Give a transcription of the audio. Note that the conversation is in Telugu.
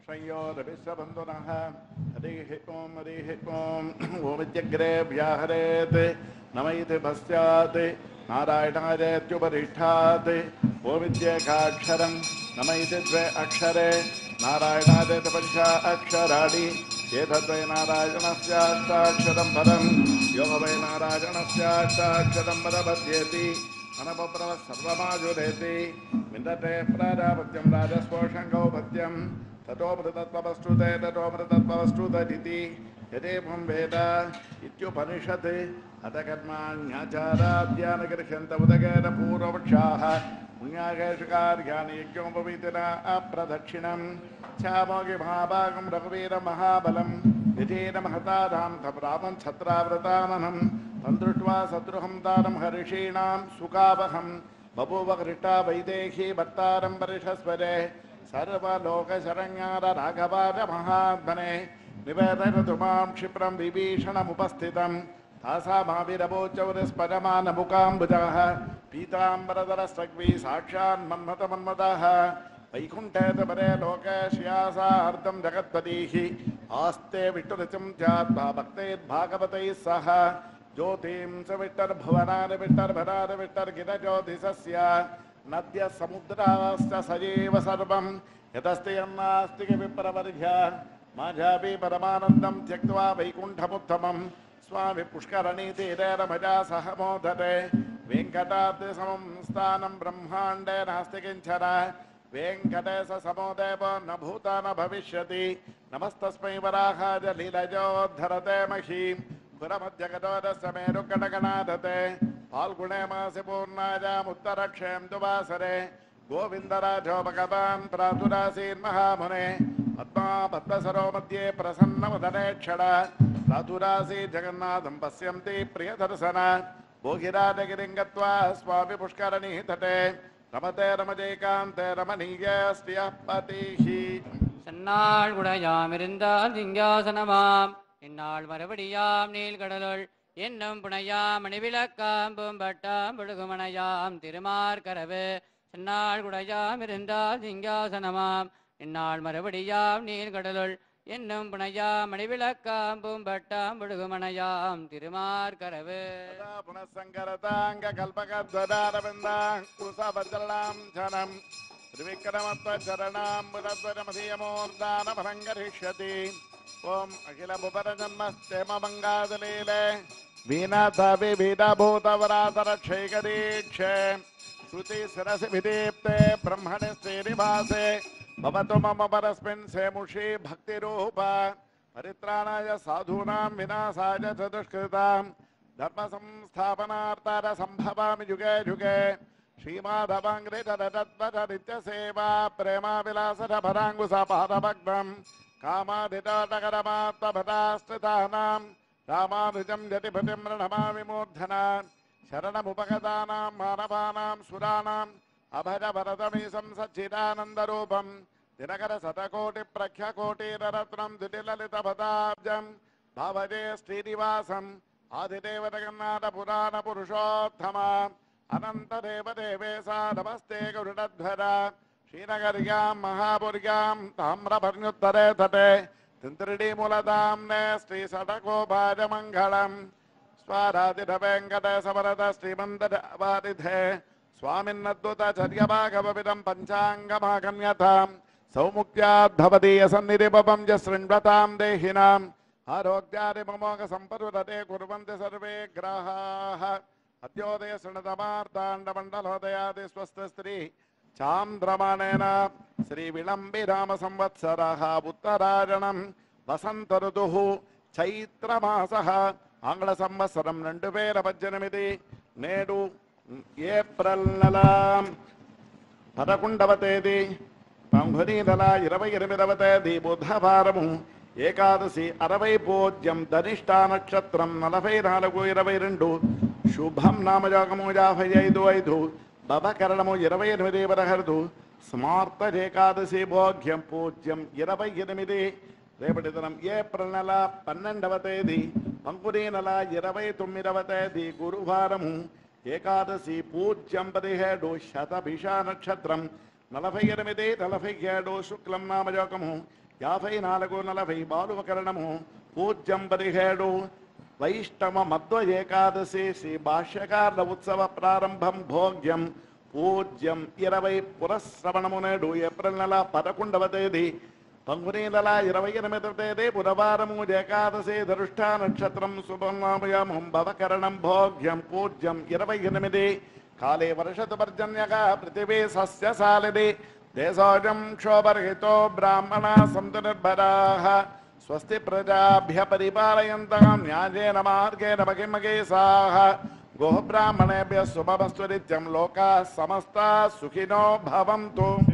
श्रयोरभिश्वबन्धुनः हरिः ॐ ओमित्यग्रे व्याहरेत् नम इति पश्चात् नारायणादेत्युपरिष्ठात् ओमित्येकाक्षरं नम इति द्वे अक्षरे नारायणादेति पञ्च अक्षराणि एतद्वै नारायणस्याष्टाक्षरं पदं यो वै नारायणस्याष्टाक्षरं पदपद्येति अनपप्रवः सर्वमाजुरेति विन्दते प्राजापत्यं राजस्पोषं गौपत्यं ततोऽमृतत्ववस्तुते ततोऽमृतत्ववस्तुतरिति यदेवं वेद इत्युपनिषत् अथ कर्माण्याचाराद्यानगृह्यन्त उदकेन पूर्वपक्षाः पुण्याकेषु कार्याणि यज्ञोपवीतिना अप्रदक्षिणं छामोगि महाभागं रघुवीरमहाबलं विधेन महताधां तं रामं छत्राव्रताननं तं दृष्ट्वा शत्रुहं दानं हर्षीणां सुखावहं बभूव हृष्टा वैदेही भर्तारं परिषस्वरे सर्वलोकशरण्यार राघवाय महात्मने निवेदयतु मां क्षिप्रं विभीषणमुपस्थितं तासामाविरवोचौरस्पदमानमुकाम्बुजः पीताम्बरधरस्रग्वी साक्षान् मन्मथमन्मथः वैकुण्ठे परे लोके श्रियासार्धं जगत्पतिः आस्ते विष्णुरचं ध्यात्वा भक्तैर्भागवतैः सह ज्योतिं स विष्टर्भुवनानि विष्टर्भरानि विष्टर्गिरज्योतिषस्य नद्य समुद्राश्च सजीव सर्वं यतस्ति यन्नास्ति विप्रवर्घ्य माझापि परमानन्दं त्यक्त्वा वैकुण्ठमुत्तमं स्वामि पुष्करणीतीरे रमजा सह मोदते वेङ्कटाद्रिसमं स्थानं ब्रह्माण्डे नास्ति किञ्चन वेङ्कटेश समो देवो न भूता न भविष्यति नमस्तस्मै वराहाय लीलजोद्धरते महीं पुरमध्यगतोदस्य मेरुकटकनादते फाल्गुणे मासि पूर्णायामुत्तरक्षें दुवासरे गोविन्दराजो भगवान् प्रातुरासीन्महामुने पद्मा पद्मसरो मध्ये प्रसन्नमुदने क्षण प्रातुरासी जगन्नाथं पश्यन्ति प्रियदर्शन भोगिराजगिरिं गत्वा स्वामि पुष्करणीः तटे रमते रमजैकान्ते रमणीयस्त्रियः पतिः சன்னாள் குடையாமிருந்தால் சிங்காசனமாம் இந்நாள் மறுபடியாம் நீள்கடலுள் என்னும் புனையாம் மணிவிளக்காம் பூம்பட்டாம் புழுகுமணையாம் திருமார்கரவு சென்னாள் குடையாமிருந்தால் சிங்காசனமாம் இந்நாள் மறுபடியாம் நீள்கடலுள் என்னும் புனையாம் மணிவிளக்காம் பூம்பட்டாம் புழுகுமணையாம் திருமார்கரவு புனசங்கரதாங்க கல்பகத்வதாரவிந்தாங் குசபத்ரலாம் ஜனம் त्रिविक्रमत्वचरणां मुदध्वजमधीयमूर्धानफलङ्करिष्यति ॐ अखिलभुवरजन्मस्तेममङ्गादलीले वीणाथविभीतभूतवरातरक्षैकदीक्षे श्रुतिशिरसि विदीप्ते ब्रह्मणि श्रीनिवासे भवतु मम परस्मिन् सेमुषी भक्तिरूप परित्राणाय साधूनां विनाशाय च दुष्कृतां धर्मसंस्थापनार्थाय सम्भवामि युगे युगे श्रीमाधवाङ्घ्रितरतत्वरित्यसेवा प्रेमाविलासरभराङ्गुसपादभग्नं कामाधितोटकरमात्मभटाश्रितानां रामानुजं यतिपतिं प्रणमामि मूर्धना शरणमुपगतानां मानवानां सुराणाम् अभजभरतमीशं सच्चिदानन्दरूपं दिनकरशतकोटिप्रख्यकोटिरत्नं द्वितिललितभताब्जं भवजे श्रीनिवासम् आदिदेवजगन्नाथपुराणपुरुषोत्तमा अनन्तदेवदेवेशा नमस्ते गरुडध्वज श्रीनगर्यां महापुर्यां ताम्रपर्ण्युत्तरे तटे तिन्त्रिणीमूलधाम्ने श्रीषडकोपाजमङ्गलम् स्वाराधिरवेङ्कटेशवरद श्रीमन्तवारिधे स्वामिन्नद्भुतचर्यभागवविदं पञ्चाङ्गमागम्यतां सौमुख्याद्भवदीयसन्निधिपवं च शृण्वतां देहिनाम् आरोग्यादिममोघसम्परुदते कुर्वन्ति सर्वे ग्राहाः अद्योदय शृणुतमार्ताण्डमण्डलोदयादि स्वस्थस्त्री चान्द्रमाणेन श्रीविलम्बिरामसंवत्सरः उत्तरायणं वसन्तऋतुः चैत्रमासः आङ्ग्लसंवत्सरं 2018 నేడు ఏప్రిల్ నెల 11వ తేదీ పంగుని నెల 28వ తేదీ బుధవారము ఏకాదశి 60 పూజ్యం ధనిష్టా నక్షత్రం 44-22 శుభం నామయోగము 55-5 భవకరణము 28 వరహర్దు స్మార్త ఏకాదశి భోగ్యం పూజ్యం 28 రేపటి దినం ఏప్రిల్ నెల 12వ తేదీ పంగుని నెల 29వ తేదీ గురువారము ఏకాదశి పూజ్యం 17 శతభిష నక్షత్రం 48-47 శుక్లం నామయోగము 54 బాలువకరణము పూజ్యం 17 వైష్ణవ మధ్వ ఏకాదశి శ్రీ భాష్యకారుల ఉత్సవ ప్రారంభం భోగ్యం పూజ్యం 20 పురశ్రవణము నేడు ఏప్రిల్ నెల 11వ తేదీ పంగుని నెల 28వ తేదీ బుధవారము ఏకాదశి ధరుష్ట నక్షత్రం శుభమయం భవకరణం భోగ్యం పూజ్యం 28 కాళే వర్షతు పర్జన్యగా పృథివీ సస్యశాలిని దేశోజం క్షోభరహితో బ్రాహ్మణ సంతు నిర్భరాః స్వస్తి ప్రజాభ్య పరిపాలయంతాం న్యాయేన మార్గేణ మహిమగేసాః గోబ్రాహ్మణేభ్యः శుభమస్తు నిత్యం లోకాः సమస్తాः సుఖినో భవంతు.